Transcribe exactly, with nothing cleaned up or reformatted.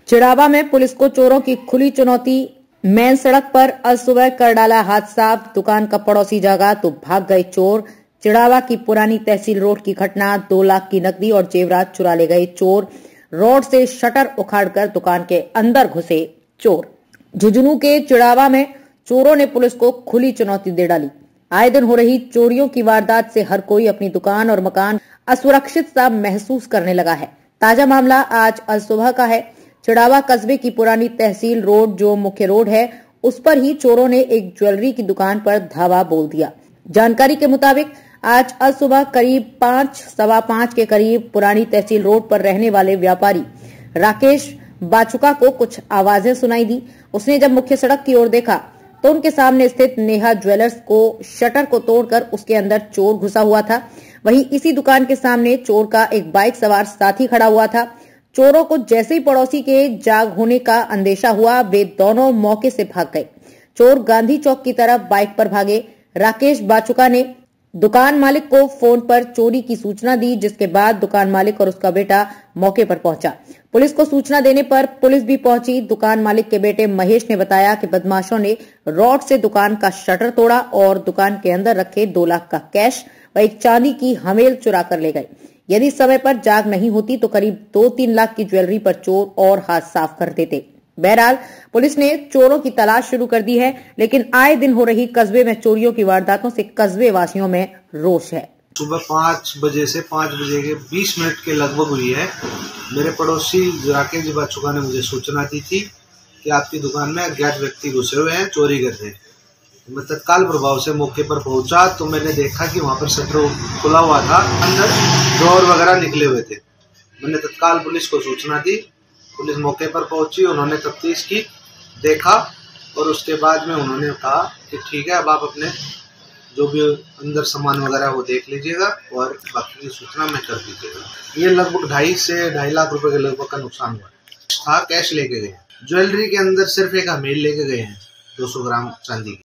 चिड़ावा में पुलिस को चोरों की खुली चुनौती। मेन सड़क पर अल सुबह कर डाला हादसा, दुकान का पड़ोसी जागा तो भाग गए चोर। चिड़ावा की पुरानी तहसील रोड की घटना, दो लाख की नकदी और जेवरात चुरा ले गए चोर। रोड से शटर उखाड़कर दुकान के अंदर घुसे चोर। झुंझुनू के चिड़ावा में चोरों ने पुलिस को खुली चुनौती दे डाली। आए दिन हो रही चोरियों की वारदात से हर कोई अपनी दुकान और मकान असुरक्षित सा महसूस करने लगा है। ताजा मामला आज अल सुबह का है। चिड़ावा कस्बे की पुरानी तहसील रोड जो मुख्य रोड है, उस पर ही चोरों ने एक ज्वेलरी की दुकान पर धावा बोल दिया। जानकारी के मुताबिक आज अल सुबह करीब पांच सवा पांच के करीब पुरानी तहसील रोड पर रहने वाले व्यापारी राकेश बाचुका को कुछ आवाजें सुनाई दी। उसने जब मुख्य सड़क की ओर देखा तो उनके सामने स्थित नेहा ज्वेलर्स को शटर को तोड़कर उसके अंदर चोर घुसा हुआ था। वहीं इसी दुकान के सामने चोर का एक बाइक सवार साथी खड़ा हुआ था। चोरों को जैसे ही पड़ोसी के जाग होने का अंदेशा हुआ, वे दोनों मौके से भाग गए। चोर गांधी चौक की तरफ बाइक पर भागे। राकेश बाचुका ने दुकान मालिक को फोन पर चोरी की सूचना दी, जिसके बाद दुकान मालिक और उसका बेटा मौके पर पहुंचा। पुलिस को सूचना देने पर पुलिस भी पहुंची। दुकान मालिक के बेटे महेश ने बताया कि बदमाशों ने रॉड से दुकान का शटर तोड़ा और दुकान के अंदर रखे दो लाख का कैश व एक चांदी की हमेल चुरा कर ले गए। यदि समय पर जाग नहीं होती तो करीब दो तीन लाख की ज्वेलरी पर चोर और हाथ साफ कर देते। बहरहाल पुलिस ने चोरों की तलाश शुरू कर दी है, लेकिन आए दिन हो रही कस्बे में चोरियों की वारदातों से कस्बे वासियों में रोष है। सुबह पाँच बजे से पाँच बजे के बीस मिनट के लगभग हुई है। मेरे पड़ोसी राकेश बाचुका ने मुझे सूचना दी थी कि आपकी दुकान में अज्ञात व्यक्ति घुसे हुए हैं, चोरी कर रहे हैं। मैं तत्काल प्रभाव से मौके पर पहुंचा तो मैंने देखा कि वहां पर शटर खुला हुआ था, अंदर ड्रॉवर वगैरह निकले हुए थे। मैंने तत्काल पुलिस को सूचना दी। पुलिस मौके पर पहुंची, उन्होंने तफ्तीश की, देखा और उसके बाद में उन्होंने कहा कि ठीक है, अब आप अपने जो भी अंदर सामान वगैरह वो देख लीजिएगा और बाकी की सूचना में कर दीजिएगा। ये लगभग ढाई से ढाई लाख रुपए के लगभग का नुकसान हुआ था। कैश लेके गए, ज्वेलरी के अंदर सिर्फ एक हमेल लेके गए हैं, दो सौ ग्राम चांदी की।